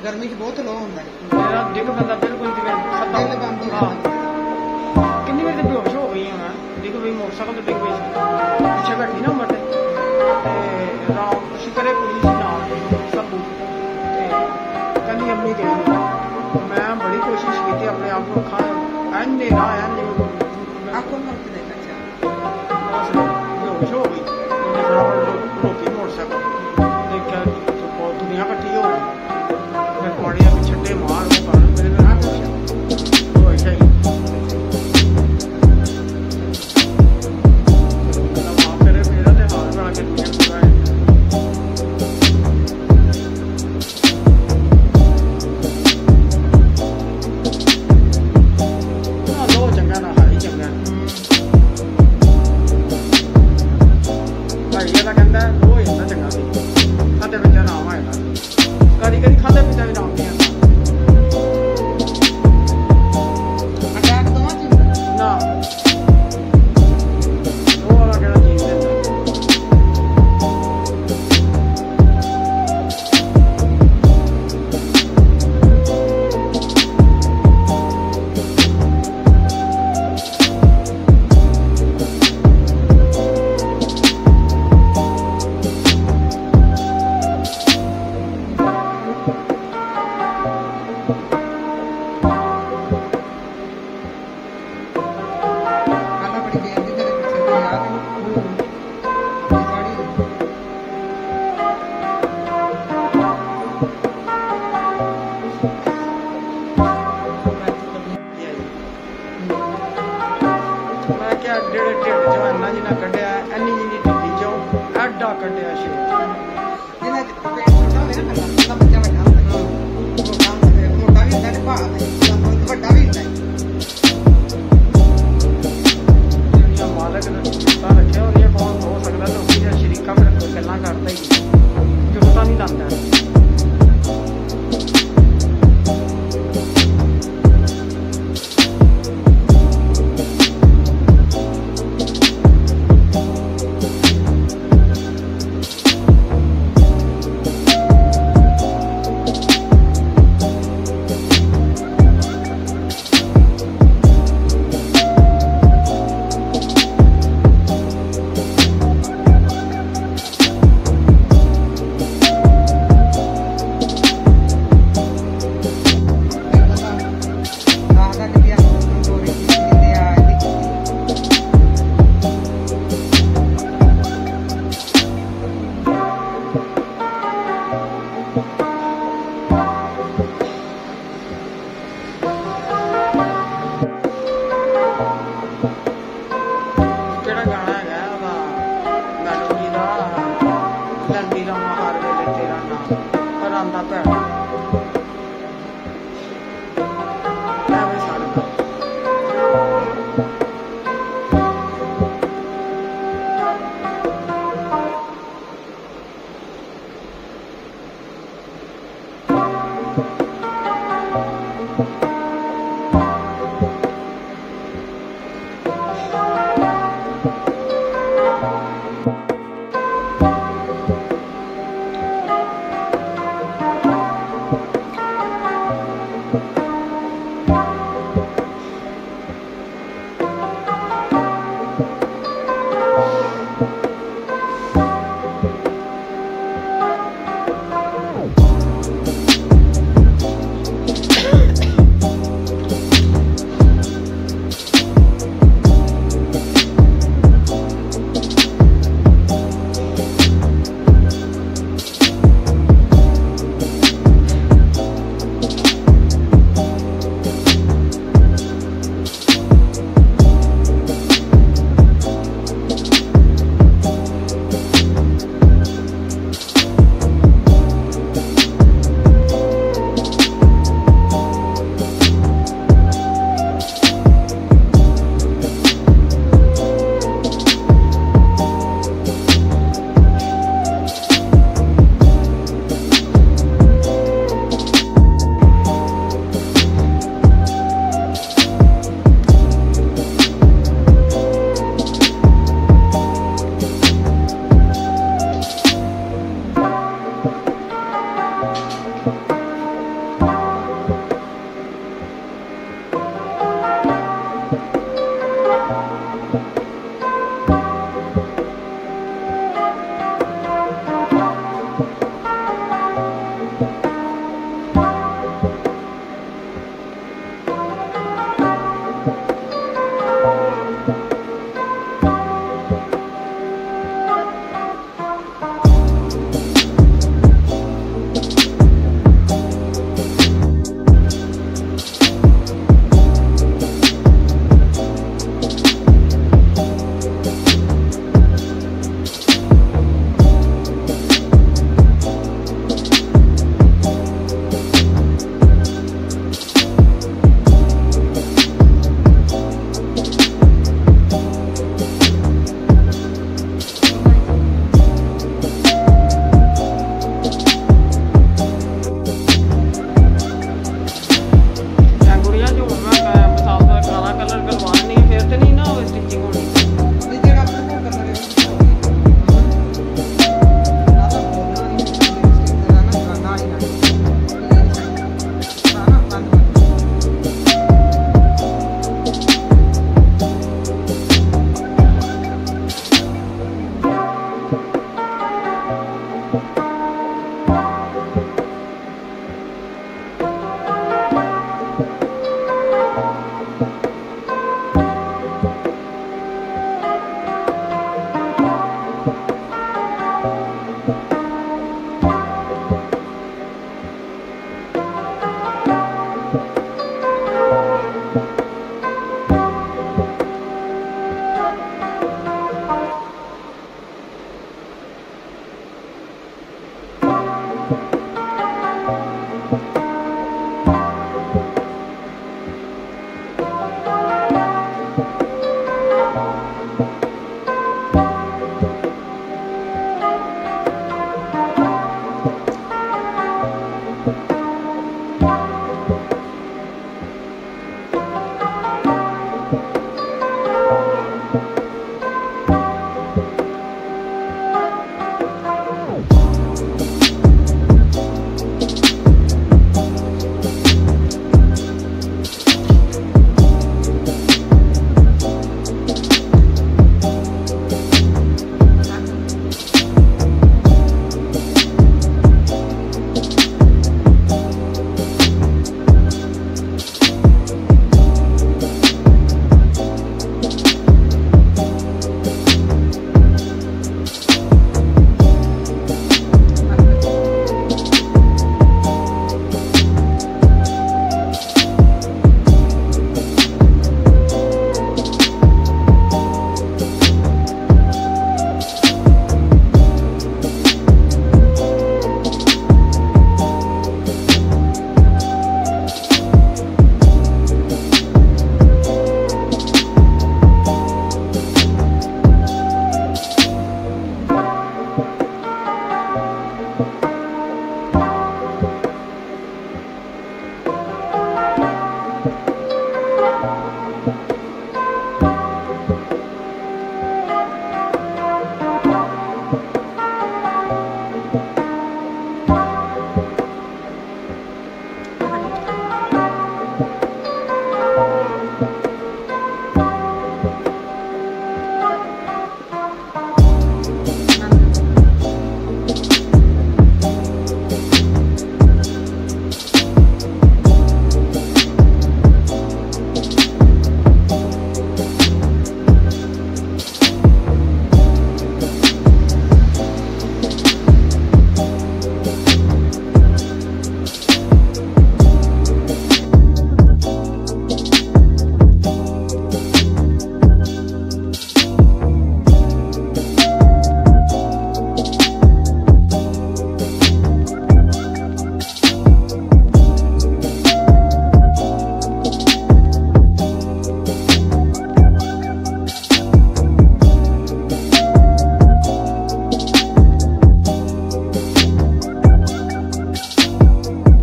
गर्मी च बहुत लो होंदा है मेरा डिग बंदा बिल्कुल जिवें खत्म दिल बंद हो जाता है किन्नी बार ते बेहोश हो गई मैं डिग पई मोटरसाइकिल ते डिग पई पीछे बैठी ना मटे ते राम शुक्र है पुलिस नाल सब ते कहंदी अम्मी गई मैं बड़ी कोशिश की अपने आप को रखा अंधेरा आया आंखों में मत देखा अच्छा बस बेहोश हो गई उन्हें फटाफट रोकी मोटरसाइकिल देखा तो दुनिया इकट्ठी हो गई फिर पौड़ी अभी छट्टे मार वो कारण मेरे में हाथ रखा तो ऐसा ही वहाँ पर मेरा तो हाथ बना के दुनिया पूरा है ना लो चंगा ना हाई चंगा भाई ये कहता है वो इतना चंगा भी खाते पीते नाम है कभी कभी खाते पीते भी नाम नहीं आता अटैक तो मत ना वो वाला कहना जीत देता खाना बड़ी बेइज्जती तेरे पीछे तो यार ये साड़ी मैं क्या डेढ़ ढिड चो इन्ना जिन्ना कड्ढिया इन्नी जिन्नी ढिड्डी चो एडा कड्ढिया शेर ये ना पेट छोटा होवे ना ना बच्चा बड़ा होता है वो काम करे मोटा भी होता है भाग बड़ा भी होता है दुनिया मालक ने पता रखे और ये कौन हो सकता तो फिर शरीका फिर गल्ला करता ही जो पता नहीं लगता आधा के दिया चोरी की दिया है